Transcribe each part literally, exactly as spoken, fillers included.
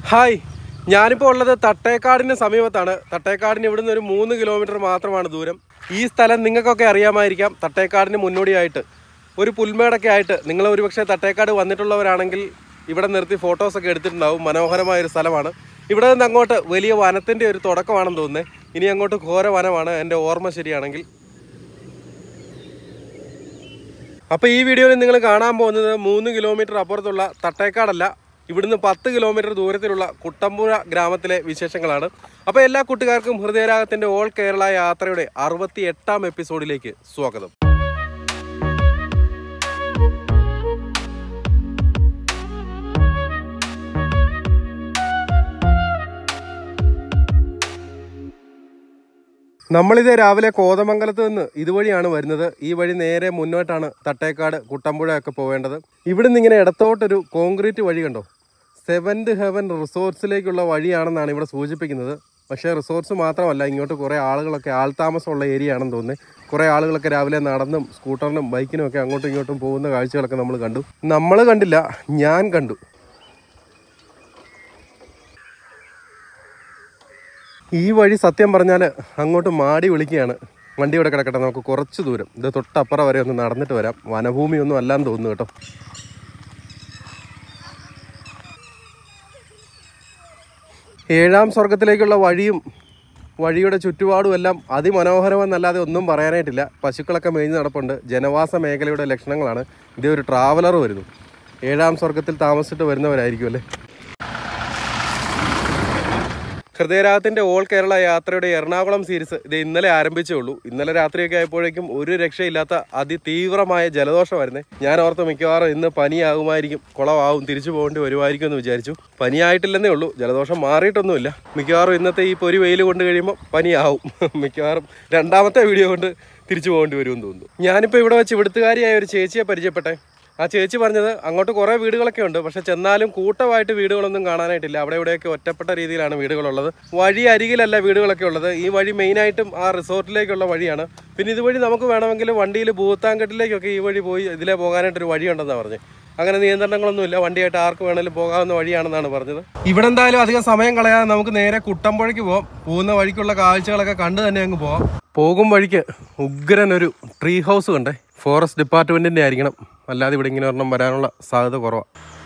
Hi, ഞാനിപ്പോൾ ഉള്ളത് തട്ടേക്കാടിന് സമീപത്താണ്. തട്ടേക്കാടിന് ഇവിടുന്ന് ഒരു മൂന്ന് കിലോമീറ്റർ മാത്രമാണ് ദൂരം. ഈ സ്ഥലം നിങ്ങൾക്കൊക്കെ അറിയാമായിരിക്കാം. തട്ടേക്കാടിന് മുന്നോടിയായിട്ട് ഒരു പുൽമേടൊക്കെ ആയിട്ട് നിങ്ങൾ ഒരുപക്ഷെ തട്ടേക്കാട് വന്നിട്ടുള്ളവരാണെങ്കിൽ ഇവിടെ നിർത്തി ഫോട്ടോസൊക്കെ എടുത്തിട്ടുണ്ടാവും. മനോഹരമായൊരു സ്ഥലമാണ്. ഇവിടെ നിന്ന് അങ്ങോട്ട് വലിയ വനത്തിൻ്റെ ഒരു തുടക്കമാണെന്ന് തോന്നുന്നത്. ഇനി അങ്ങോട്ട് ഘോര വനമാണ് എൻ്റെ ഓർമ്മ ശരിയാണെങ്കിൽ. അപ്പോൾ ഈ വീഡിയോയിൽ നിങ്ങൾ കാണാൻ പോകുന്നത് മൂന്ന് കിലോമീറ്റർ അപ്പുറത്തുള്ള തട്ടേക്കാടല്ല, ഇവിടുന്ന് പത്ത് കിലോമീറ്റർ ദൂരത്തിലുള്ള കുട്ടമ്പുഴ ഗ്രാമത്തിലെ വിശേഷങ്ങളാണ്. അപ്പോൾ എല്ലാ കൂട്ടുകാർക്കും ഹൃദയരാഗത്തിൻ്റെ ഓൾ കേരള യാത്രയുടെ അറുപത്തി എട്ടാം എപ്പിസോഡിലേക്ക് സ്വാഗതം. നമ്മളിത് രാവിലെ കോതമംഗലത്ത് നിന്ന് ഇതുവഴിയാണ് വരുന്നത്. ഈ വഴി നേരെ മുന്നോട്ടാണ് തട്ടേക്കാട് കുട്ടമ്പുഴയൊക്കെ പോവേണ്ടത്. ഇവിടുന്ന് ഇങ്ങനെ ഇടത്തോട്ടൊരു കോൺക്രീറ്റ് വഴി കണ്ടോ, സെവൻത് ഹെവൻ റിസോർട്സിലേക്കുള്ള വഴിയാണെന്നാണ് ഇവിടെ സൂചിപ്പിക്കുന്നത്. പക്ഷേ റിസോർട്സ് മാത്രമല്ല, ഇങ്ങോട്ട് കുറേ ആളുകളൊക്കെ ആൾതാമസമുള്ള ഏരിയ ആണെന്ന് തോന്നുന്നത്. കുറേ ആളുകളൊക്കെ രാവിലെ നടന്നും സ്കൂട്ടറിനും ബൈക്കിനും ഒക്കെ അങ്ങോട്ടും ഇങ്ങോട്ടും പോകുന്ന കാഴ്ചകളൊക്കെ നമ്മൾ കണ്ടു. നമ്മൾ കണ്ടില്ല, ഞാൻ കണ്ടു. ഈ വഴി സത്യം പറഞ്ഞാൽ അങ്ങോട്ട് മാടി വിളിക്കുകയാണ്. വണ്ടി ഇവിടെ കിടക്കട്ടെ, നമുക്ക് കുറച്ച് ദൂരം, ഇത് തൊട്ടപ്പുറം വരെ ഒന്ന് നടന്നിട്ട് വരാം. വനഭൂമിയൊന്നും അല്ലാന്ന് തോന്നുന്നു കേട്ടോ. ഏഴാം സ്വർഗത്തിലേക്കുള്ള വഴിയും വഴിയുടെ ചുറ്റുപാടും എല്ലാം അതിമനോഹരമെന്നല്ലാതെ ഒന്നും പറയാനായിട്ടില്ല. പശുക്കളൊക്കെ മേഞ്ഞ് നടപ്പുണ്ട്. ജനവാസ മേഖലയുടെ ലക്ഷണങ്ങളാണ്. ഇതേ ഒരു ട്രാവലർ വരുന്നു. ഏഴാം സ്വർഗത്തിൽ താമസിച്ചിട്ട് വരുന്നവരായിരിക്കും അല്ലേ. ഹൃദയരാഗത്തിൻ്റെ ഓൾ കേരള യാത്രയുടെ എറണാകുളം സീരീസ് ഇത് ഇന്നലെ ആരംഭിച്ചേ ഉള്ളൂ. ഇന്നലെ രാത്രിയൊക്കെ ആയപ്പോഴേക്കും ഒരു രക്ഷയില്ലാത്ത അതിതീവ്രമായ ജലദോഷമായിരുന്നേ. ഞാൻ ഓർത്ത് മിക്കവാറും ഇന്ന് പനിയാകുമായിരിക്കും, കുളമാവും, തിരിച്ചു പോകേണ്ടി വരുമായിരിക്കും എന്ന് വിചാരിച്ചു. പനിയായിട്ടില്ലെന്നേ ഉള്ളൂ, ജലദോഷം മാറിയിട്ടൊന്നുമില്ല. മിക്കവാറും ഇന്നത്തെ ഈ പൊരി വെയിൽ കൊണ്ട് കഴിയുമ്പോൾ പനിയാവും. മിക്കവാറും രണ്ടാമത്തെ വീഡിയോ കൊണ്ട് തിരിച്ചു പോകേണ്ടി വരുമെന്ന് തോന്നുന്നു. ഞാനിപ്പോൾ ഇവിടെ വെച്ച് ഇവിടുത്തുകാരിയായ ഒരു ചേച്ചിയെ പരിചയപ്പെട്ടെ. ആ ചേച്ചി പറഞ്ഞത് അങ്ങോട്ട് കുറേ വീടുകളൊക്കെ ഉണ്ട്, പക്ഷെ ചെന്നാലും കൂട്ടമായിട്ട് വീടുകളൊന്നും കാണാനായിട്ടില്ല. അവിടെ ഇവിടെയൊക്കെ ഒറ്റപ്പെട്ട രീതിയിലാണ് വീടുകളുള്ളത്. വഴി അരികിലല്ല വീടുകളൊക്കെ ഉള്ളത്. ഈ വഴി മെയിനായിട്ടും ആ റിസോർട്ടിലേക്കുള്ള വഴിയാണ്. പിന്നെ ഇതുവഴി നമുക്ക് വേണമെങ്കിൽ വണ്ടിയിൽ ഭൂത്താങ്കട്ടിലേക്കൊക്കെ ഈ വഴി പോയി ഇതിലേ പോകാനായിട്ടൊരു വഴിയുണ്ടെന്നാണ് പറഞ്ഞത്. അങ്ങനെ നിയന്ത്രണങ്ങളൊന്നുമില്ല, വണ്ടിയായിട്ട് ആർക്ക് വേണമെങ്കിലും പോകാവുന്ന വഴിയാണെന്നാണ് പറഞ്ഞത്. ഇവിടെ എന്തായാലും അധികം സമയം കളയാതെ നമുക്ക് നേരെ കുട്ടമ്പുഴയ്ക്ക് പോകാം. പോകുന്ന വഴിക്കുള്ള കാഴ്ചകളൊക്കെ കണ്ടു തന്നെ അങ്ങ് പോവാം. പോകും വഴിക്ക് ഉഗ്രനൊരു ട്രീ ഹൗസ് കണ്ടേ, ഫോറസ്റ്റ് ഡിപ്പാർട്ട്മെൻറ്റിൻ്റെ ആയിരിക്കണം, അല്ലാതെ ഇവിടെ ഇങ്ങനെ ഒരെണ്ണം വരാനുള്ള സാധ്യത കുറവാണ്.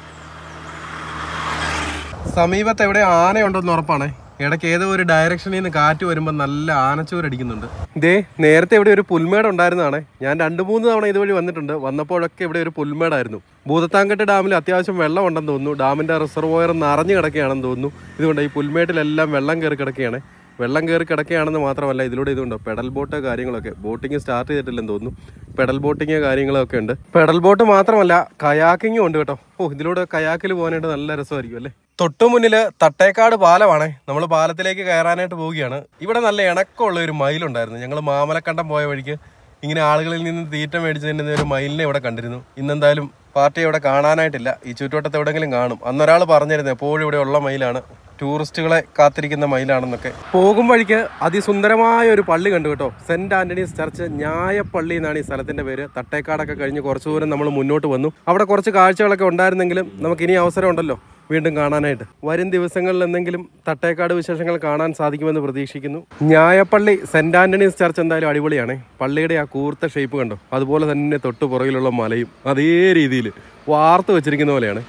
സമീപത്ത് എവിടെ ആനയുണ്ടെന്ന് ഉറപ്പാണേ. ഇടയ്ക്ക് ഏതോ ഒരു ഡയറക്ഷനിൽ നിന്ന് കാറ്റ് വരുമ്പോൾ നല്ല ആനച്ചൂരടിക്കുന്നുണ്ട്. ഇതേ നേരത്തെ ഇവിടെ ഒരു പുൽമേട് ഉണ്ടായിരുന്നതാണ്. ഞാൻ രണ്ട് മൂന്ന് തവണ ഇതുവഴി വന്നിട്ടുണ്ട്. വന്നപ്പോഴൊക്കെ ഇവിടെ ഒരു പുൽമേടായിരുന്നു. ഭൂതത്താങ്കട്ട് ഡാമിൽ അത്യാവശ്യം വെള്ളം ഉണ്ടെന്ന് തോന്നുന്നു. ഡാമിൻ്റെ റിസർവോയർ നിറഞ്ഞു കിടക്കുകയാണെന്ന് തോന്നുന്നു. ഇതുകൊണ്ട് ഈ പുൽമേട്ടിലെല്ലാം വെള്ളം കയറി കിടക്കുകയാണ്. വെള്ളം കയറി കിടക്കുകയാണെന്ന് മാത്രമല്ല, ഇതിലൂടെ ഇതുണ്ടോ പെഡൽ ബോട്ട് കാര്യങ്ങളൊക്കെ, ബോട്ടിങ് സ്റ്റാർട്ട് ചെയ്തിട്ടില്ലെന്ന് തോന്നുന്നു. പെഡൽ ബോട്ടിങ് കാര്യങ്ങളൊക്കെ ഉണ്ട്. പെഡൽ ബോട്ട് മാത്രമല്ല കയാക്കിങ്ങും ഉണ്ട് കേട്ടോ. ഓ, ഇതിലൂടെ കയാക്കിൽ പോകാനായിട്ട് നല്ല രസമായിരിക്കും അല്ലേ. തൊട്ടു മുന്നിൽ തട്ടേക്കാട് പാലമാണേ. നമ്മൾ പാലത്തിലേക്ക് കയറാനായിട്ട് പോവുകയാണ്. ഇവിടെ നല്ല ഇണക്കമുള്ള ഒരു മയിലുണ്ടായിരുന്നു. ഞങ്ങൾ മാമലക്കണ്ടം പോയ വഴിക്ക് ഇങ്ങനെ ആളുകളിൽ നിന്ന് തീറ്റ മേടിച്ചതിൻ്റെ ഒരു മയിലിനെ ഇവിടെ കണ്ടിരുന്നു. ഇന്നെന്തായാലും പാർട്ടി ഇവിടെ കാണാനായിട്ടില്ല. ഈ ചുറ്റുവട്ടത്ത് എവിടെയെങ്കിലും കാണും. അന്നൊരാൾ പറഞ്ഞിരുന്നു എപ്പോഴും ഇവിടെ ഉള്ള മയിലാണ്, ടൂറിസ്റ്റുകളെ കാത്തിരിക്കുന്ന മയിലാണെന്നൊക്കെ. പോകും വഴിക്ക് അതിസുന്ദരമായ ഒരു പള്ളി കണ്ടു കേട്ടോ. സെന്റ് ആന്റണീസ് ചർച്ച് ഞായപ്പള്ളി എന്നാണ് ഈ സ്ഥലത്തിന്റെ പേര്. തട്ടേക്കാടൊക്കെ കഴിഞ്ഞ് കുറച്ചു ദൂരം നമ്മൾ മുന്നോട്ട് വന്നു. അവിടെ കുറച്ച് കാഴ്ചകളൊക്കെ ഉണ്ടായിരുന്നെങ്കിലും നമുക്ക് ഇനി അവസരം ഉണ്ടല്ലോ വീണ്ടും കാണാനായിട്ട്. വരും ദിവസങ്ങളിൽ എന്തെങ്കിലും തട്ടേക്കാട് വിശേഷങ്ങൾ കാണാൻ സാധിക്കുമെന്ന് പ്രതീക്ഷിക്കുന്നു. ഞായപ്പള്ളി സെന്റ് ആന്റണീസ് ചർച്ച് എന്തായാലും അടിപൊളിയാണ്. പള്ളിയുടെ ആ കൂർത്ത ഷേപ്പ് കണ്ടോ, അതുപോലെ തന്നെ തൊട്ടു പുറകിലുള്ള മലയും അതേ രീതിയിൽ വാർത്ത് വെച്ചിരിക്കുന്ന പോലെയാണ്.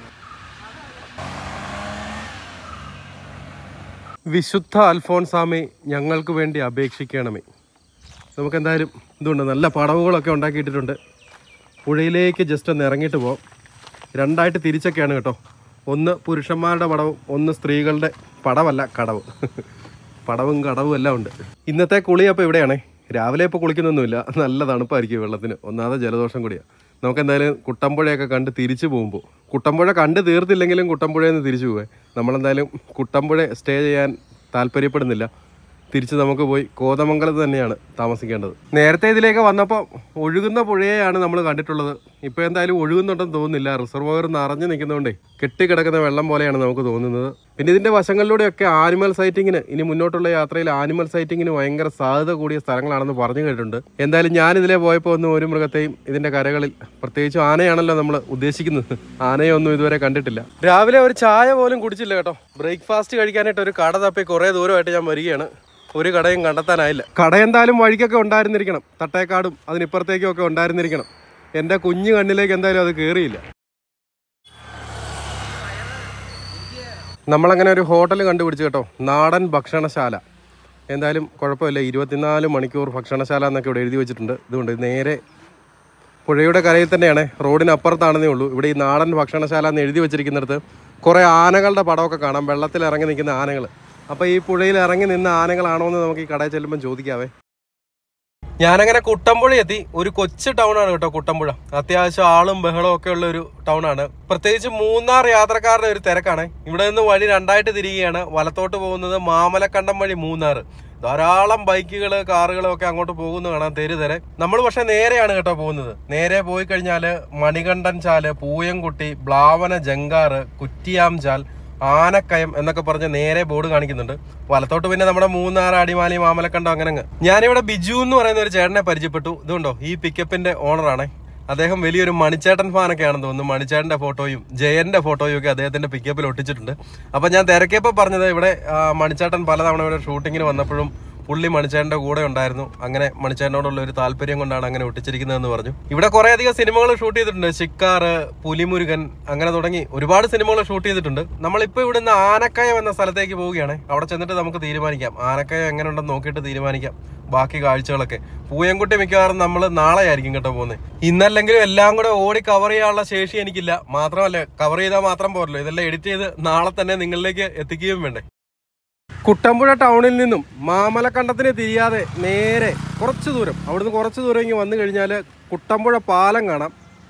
വിശുദ്ധ അൽഫോൻസാമേ, ഞങ്ങൾക്ക് വേണ്ടി അപേക്ഷിക്കണമേ. നമുക്കെന്തായാലും ഇതുണ്ട്, നല്ല പടവുകളൊക്കെ ഉണ്ടാക്കിയിട്ടിട്ടുണ്ട്. പുഴയിലേക്ക് ജസ്റ്റ് ഒന്ന് ഇറങ്ങിയിട്ട് പോകാം. രണ്ടായിട്ട് തിരിച്ചൊക്കെയാണ് കേട്ടോ. ഒന്ന് പുരുഷന്മാരുടെ പടവും ഒന്ന് സ്ത്രീകളുടെ പടവല്ല കടവ്. പടവും കടവും എല്ലാം ഉണ്ട്. ഇന്നത്തെ കുളി അപ്പോൾ ഇവിടെയാണേ. രാവിലെ ഇപ്പോൾ കുളിക്കുന്നൊന്നുമില്ല, നല്ല തണുപ്പായിരിക്കും വെള്ളത്തിന്. ഒന്നാമത് ജലദോഷം കൂടിയാണ്. നമുക്കെന്തായാലും കുട്ടമ്പുഴയൊക്കെ കണ്ട് തിരിച്ചു പോകുമ്പോൾ, കുട്ടമ്പുഴ കണ്ട് തീർത്തില്ലെങ്കിലും കുട്ടമ്പുഴയിൽ നിന്ന് തിരിച്ചു പോവേ. നമ്മളെന്തായാലും കുട്ടമ്പുഴ സ്റ്റേ ചെയ്യാൻ താല്പര്യപ്പെടുന്നില്ല. തിരിച്ച് നമുക്ക് പോയി കോതമംഗലത്ത് തന്നെയാണ് താമസിക്കേണ്ടത്. നേരത്തെ ഇതിലേക്ക് വന്നപ്പോൾ ഒഴുകുന്ന പുഴയെയാണ് നമ്മൾ കണ്ടിട്ടുള്ളത്. ഇപ്പോൾ എന്തായാലും ഒഴുകുന്നുണ്ടെന്ന് തോന്നുന്നില്ല. റിസർവോയർ നിറഞ്ഞു നിൽക്കുന്നതുകൊണ്ടേ കെട്ടിക്കിടക്കുന്ന വെള്ളം പോലെയാണ് നമുക്ക് തോന്നുന്നത്. പിന്നെ ഇതിൻ്റെ വശങ്ങളിലൂടെയൊക്കെ ആനിമൽ സൈറ്റിങ്ങിന് ഇനി മുന്നോട്ടുള്ള യാത്രയിൽ ആനിമൽ സൈറ്റിങ്ങിന് ഭയങ്കര സാധ്യത കൂടിയ സ്ഥലങ്ങളാണെന്ന് പറഞ്ഞു കേട്ടിട്ടുണ്ട്. എന്തായാലും ഞാനിതിലെ പോയപ്പോൾ ഒന്നും ഒരു മൃഗത്തെയും ഇതിൻ്റെ കരകളിൽ, പ്രത്യേകിച്ചും ആനയാണല്ലോ നമ്മൾ ഉദ്ദേശിക്കുന്നത്, ആനയൊന്നും ഇതുവരെ കണ്ടിട്ടില്ല. രാവിലെ ഒരു ചായ പോലും കുടിച്ചില്ല കേട്ടോ. ബ്രേക്ക്ഫാസ്റ്റ് കഴിക്കാനായിട്ട് ഒരു കട തപ്പി കുറേ ദൂരമായിട്ട് ഞാൻ വരികയാണ്. ഒരു കടയും കണ്ടെത്താനായില്ല. കട എന്തായാലും വഴിക്കൊക്കെ ഉണ്ടായിരുന്നിരിക്കണം, തട്ടേക്കാടും അതിനിപ്പുറത്തേക്കും ഒക്കെ ഉണ്ടായിരുന്നിരിക്കണം. എൻ്റെ കുഞ്ഞു കണ്ണിലേക്ക് എന്തായാലും അത് കയറിയില്ല. നമ്മളങ്ങനെ ഒരു ഹോട്ടൽ കണ്ടുപിടിച്ചു കേട്ടോ, നാടൻ ഭക്ഷണശാല. എന്തായാലും കുഴപ്പമില്ല, ഇരുപത്തിനാല് മണിക്കൂർ ഭക്ഷണശാല എന്നൊക്കെ ഇവിടെ എഴുതി വെച്ചിട്ടുണ്ട്. ഇതുകൊണ്ട് നേരെ പുഴയുടെ കരയിൽ തന്നെയാണ്, റോഡിനപ്പുറത്താണെന്നേ ഉള്ളൂ. ഇവിടെ ഈ നാടൻ ഭക്ഷണശാല എന്ന് എഴുതി വെച്ചിരിക്കുന്നിടത്ത് കുറേ ആനകളുടെ പടമൊക്കെ കാണാം, വെള്ളത്തിൽ ഇറങ്ങി നിൽക്കുന്ന ആനകൾ. അപ്പോൾ ഈ പുഴയിൽ ഇറങ്ങി നിന്ന ആനകളാണോ എന്ന് നമുക്ക് ഈ കടയിൽ ചെല്ലുമ്പം ചോദിക്കാവേ. ഞാനങ്ങനെ കുട്ടമ്പുഴ എത്തി. ഒരു കൊച്ചു ടൗൺ ആണ് കേട്ടോ കുട്ടമ്പുഴ. അത്യാവശ്യം ആളും ബഹളവും ഒക്കെ ഉള്ള ഒരു ടൗൺ ആണ്. പ്രത്യേകിച്ച് മൂന്നാർ യാത്രക്കാരുടെ ഒരു തിരക്കാണ്. ഇവിടെ നിന്ന് വഴി രണ്ടായിട്ട് തിരികെയാണ്. വലത്തോട്ട് പോകുന്നത് മാമലക്കണ്ടം വഴി മൂന്നാർ. ധാരാളം ബൈക്കുകൾ, കാറുകളും ഒക്കെ അങ്ങോട്ട് പോകുന്ന കാണാം, തെരുതെരെ. നമ്മൾ പക്ഷെ നേരെയാണ് കേട്ടോ പോകുന്നത്. നേരെ പോയി കഴിഞ്ഞാൽ മണികണ്ഠൻ ചാല്, പൂയംകുട്ടി, ബ്ലാവന ജങ്കാറ്, കുറ്റിയാം ചാൽ, ആനക്കയം എന്നൊക്കെ പറഞ്ഞ് നേരെ ബോർഡ് കാണിക്കുന്നുണ്ട്. വലത്തോട്ട് പിന്നെ നമ്മുടെ മൂന്നാർ, അടിമാലി, മാമലക്കണ്ടം അങ്ങനെ അങ്ങ്. ഞാനിവിടെ ബിജു എന്ന് പറയുന്ന ഒരു ചേട്ടനെ പരിചയപ്പെട്ടു. ഇതുണ്ടോ, ഈ പിക്കപ്പിന്റെ ഓണറാണ് അദ്ദേഹം. വലിയൊരു മണിച്ചേട്ടൻ ഫാനൊക്കെ ആണെന്ന് തോന്നുന്നു. മണിച്ചേട്ടന്റെ ഫോട്ടോയും ജയന്റെ ഫോട്ടോയും ഒക്കെ അദ്ദേഹത്തിന്റെ പിക്കപ്പിൽ ഒട്ടിച്ചിട്ടുണ്ട്. അപ്പൊ ഞാൻ തിരക്കിയപ്പോൾ പറഞ്ഞത് ഇവിടെ മണിച്ചേട്ടൻ പലതവണ ഇവിടെ ഷൂട്ടിങ്ങിന് വന്നപ്പോഴും പുള്ളി മണിച്ചേട്ടന്റെ കൂടെ ഉണ്ടായിരുന്നു. അങ്ങനെ മണിച്ചേട്ടനോടുള്ള ഒരു താല്പര്യം കൊണ്ടാണ് അങ്ങനെ ഒട്ടിച്ചിരിക്കുന്നതെന്ന് പറഞ്ഞു. ഇവിടെ കുറെ അധികം സിനിമകൾ ഷൂട്ട് ചെയ്തിട്ടുണ്ട്. ശിക്കാറ്, പുലിമുരുകൻ, അങ്ങനെ തുടങ്ങി ഒരുപാട് സിനിമകൾ ഷൂട്ട് ചെയ്തിട്ടുണ്ട്. നമ്മളിപ്പോൾ ഇവിടുന്ന് ആനക്കയം എന്ന സ്ഥലത്തേക്ക് പോവുകയാണ്. അവിടെ ചെന്നിട്ട് നമുക്ക് തീരുമാനിക്കാം, ആനക്കയം എങ്ങനെ ഉണ്ടെന്ന് നോക്കിയിട്ട് തീരുമാനിക്കാം ബാക്കി കാഴ്ചകളൊക്കെ. പൂയംകുട്ടി മിക്കവാറും നമ്മൾ നാളെ ആയിരിക്കും കേട്ടോ പോകുന്നത്. ഇന്നല്ലെങ്കിലും എല്ലാം കൂടെ ഓടി കവർ ചെയ്യാനുള്ള ശേഷി എനിക്കില്ല. മാത്രമല്ല, കവർ ചെയ്താൽ മാത്രം പോരല്ലോ, ഇതെല്ലാം എഡിറ്റ് ചെയ്ത് നാളെ തന്നെ നിങ്ങളിലേക്ക് എത്തിക്കുകയും വേണ്ടേ. കുട്ടമ്പുഴ ടൗണിൽ നിന്നും മാമലക്കണ്ടത്തിന് തിരിയാതെ നേരെ കുറച്ച് ദൂരം, അവിടുന്ന് കുറച്ച് ദൂരം ഇങ്ങനെ വന്നു കഴിഞ്ഞാൽ കുട്ടമ്പുഴ പാലം കാണാം.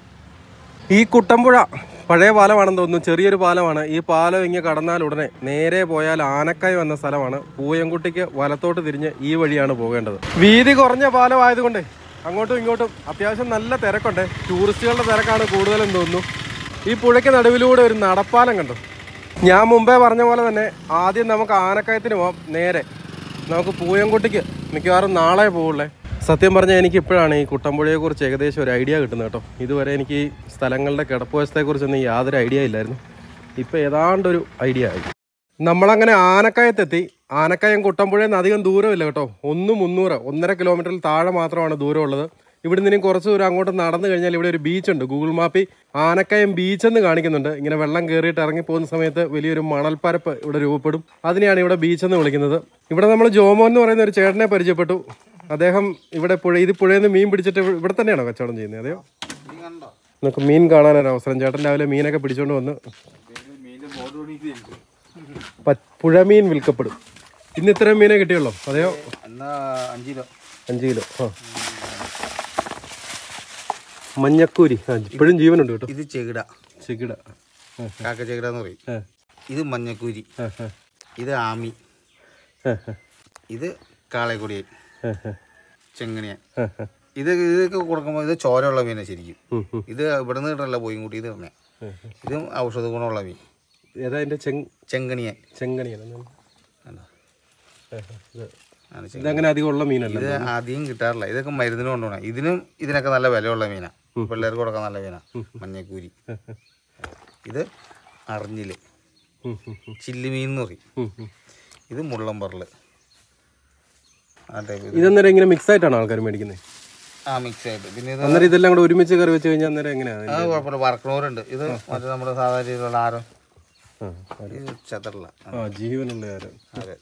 ഈ കുട്ടമ്പുഴ പഴയ പാലമാണെന്ന് തോന്നുന്നു, ചെറിയൊരു പാലമാണ്. ഈ പാലം ഇങ്ങനെ കടന്നാൽ ഉടനെ നേരെ പോയാൽ ആനക്കയം എന്ന സ്ഥലമാണ്. പൂയംകുട്ടിക്ക് വലത്തോട്ട് തിരിഞ്ഞ് ഈ വഴിയാണ് പോകേണ്ടത്. വീതി കുറഞ്ഞ പാലം ആയതുകൊണ്ട് അങ്ങോട്ടും ഇങ്ങോട്ടും അത്യാവശ്യം നല്ല തിരക്കുണ്ട്. ടൂറിസ്റ്റുകളുടെ തിരക്കാണ് കൂടുതലെന്ന് തോന്നുന്നു. ഈ പുഴയ്ക്ക് നടുവിലൂടെ ഒരു നടപ്പാലം കണ്ടു. ഞാൻ മുമ്പേ പറഞ്ഞ പോലെ തന്നെ ആദ്യം നമുക്ക് ആനക്കയത്തിന് പോകാം. നേരെ നമുക്ക് പൂയംകുട്ടിക്ക് മിക്കവാറും നാളെ പോകുള്ളേ. സത്യം പറഞ്ഞാൽ എനിക്ക് ഇപ്പോഴാണ് ഈ കുട്ടമ്പുഴയെക്കുറിച്ച് ഏകദേശം ഒരു ഐഡിയ കിട്ടുന്നത് കേട്ടോ. ഇതുവരെ എനിക്ക് ഈ സ്ഥലങ്ങളുടെ കിടപ്പുവശത്തെക്കുറിച്ചൊന്നും യാതൊരു ഐഡിയ ഇല്ലായിരുന്നു. ഇപ്പോൾ ഏതാണ്ടൊരു ഐഡിയ ആയി. നമ്മളങ്ങനെ ആനക്കയത്തെത്തി. ആനക്കയം കുട്ടമ്പുഴയിൽ നിന്ന് അധികം ദൂരമില്ല കേട്ടോ. ഒന്ന് മുന്നൂറ് ഒന്നര കിലോമീറ്ററിൽ താഴെ മാത്രമാണ് ദൂരമുള്ളത്. ഇവിടെ നിന്നും കുറച്ച് ദൂരം അങ്ങോട്ട് നടന്നു കഴിഞ്ഞാൽ ഇവിടെ ഒരു ബീച്ചുണ്ട്. ഗൂഗിൾ മാപ്പിൽ ആനക്കയം ബീച്ചെന്ന് കാണിക്കുന്നുണ്ട്. ഇങ്ങനെ വെള്ളം കയറിയിട്ട് ഇറങ്ങിപ്പോകുന്ന സമയത്ത് വലിയൊരു മണൽപ്പരപ്പ് ഇവിടെ രൂപപ്പെടും. അതിനെയാണ് ഇവിടെ ബീച്ചെന്ന് വിളിക്കുന്നത്. ഇവിടെ നമ്മൾ ജോമോൻ എന്ന് പറയുന്ന ഒരു ചേട്ടനെ പരിചയപ്പെട്ടു. അദ്ദേഹം ഇവിടെ പുഴ ഇത് പുഴയിൽ നിന്ന് മീൻ പിടിച്ചിട്ട് ഇവിടെ തന്നെയാണോ കച്ചവടം ചെയ്യുന്നത്? അതെയോ? നമുക്ക് മീൻ കാണാനൊരു അവസരം. ചേട്ടൻ രാവിലെ മീനൊക്കെ പിടിച്ചുകൊണ്ട് വന്ന് പുഴമീൻ വിൽക്കപ്പെടും. ഇന്ന് ഇത്രയും മീനെ കിട്ടിയുള്ളൂ? അതെയോ? അഞ്ച് കിലോ അഞ്ച് കിലോ ആ മഞ്ഞക്കൂരി ഇപ്പോഴും ജീവനുണ്ട് കേട്ടോ. ഇത് ചെകിട, ചെകിട കാക്ക ചെകിട എന്ന് പറയും. ഇത് മഞ്ഞക്കൂരി, ഇത് ആമി, ഇത് കാളക്കുടിയൻ, ചെങ്ങണിയൻ. ഇത് ഇതൊക്കെ കൊടുക്കുമ്പോൾ ഇത് ചോരയുള്ള മീനാണ് ശരിക്കും. ഇത് ഇവിടെ നിന്ന് കിട്ടല്ല പോയി കൂട്ടി ഇത് പറഞ്ഞ. ഇതും ഔഷധ ഗുണമുള്ള മീൻ. ഏതാ അതിൻ്റെ ചെങ്ങണിയൻ? ചെങ്ങണിയൻ ഇതങ്ങനെ അധികം ഉള്ള മീനല്ല. ഇത് അധികം കിട്ടാറില്ല. ഇതൊക്കെ മരുന്നിന് കൊണ്ടുപോകണം. ഇതിനും ഇതിനൊക്കെ നല്ല വിലയുള്ള മീനാണ്. പിള്ളേർക്ക് കൊടുക്കാൻ നല്ല മീനാണ് മഞ്ഞക്കൂരി. ഇത് അറിഞ്ഞില് ചില്ലി മീൻ എന്ന് പറയും. ഇത് മുള്ളമ്പറല്. ഇതന്നേരം ഇങ്ങനെ മിക്സ് ആയിട്ടാണ് ആൾക്കാർ മേടിക്കുന്നത്? ആ, മിക്സ് ആയിട്ട്. പിന്നെ ഇത് അന്നേരം ഇതെല്ലാം കൂടെ ഒരുമിച്ച് കറി വെച്ച് കഴിഞ്ഞാൽ അന്നേരം എങ്ങനെയാണ്? അത് കുഴപ്പമില്ല, വറക്കണവരുണ്ട്. ഇത് മറ്റേ നമ്മുടെ സാധാരണ രീതിയിലുള്ള ആരം, ഇത് ചതറില്ല, ജീവനുള്ള ആരം. അതെ.